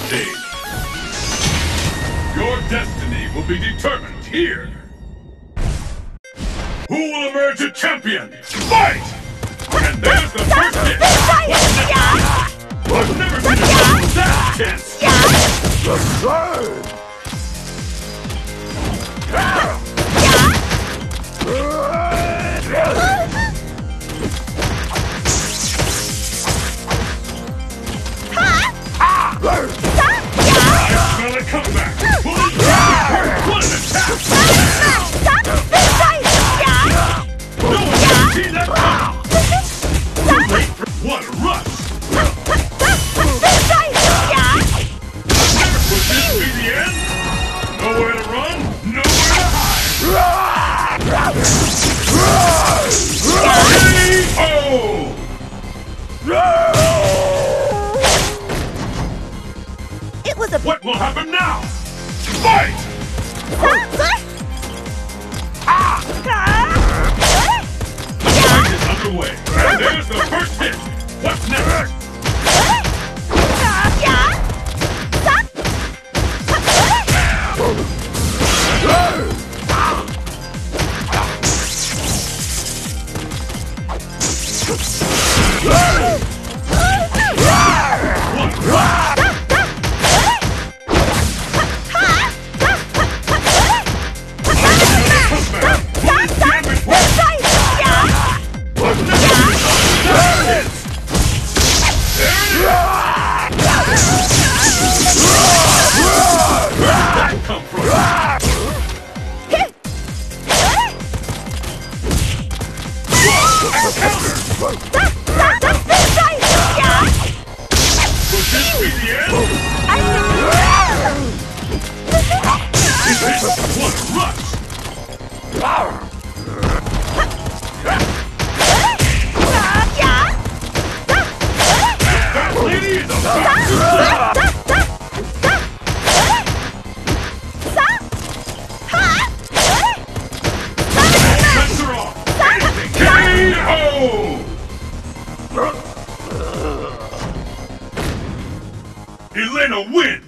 stage. Your destiny will be determined here. Who will emerge a champion? Fight! And there's the first hit! What's next? I've never seen a battle that tense! The third! I smell a comeback! Bully Dragon! What an attack! No one can see that coming! Wait, what a rush! Never could this be the end? Nowhere to run, nowhere to hide! K.O. It was a... What will happen now? Fight! The fight is underway, and there's the first hit! What's next? Elena wins!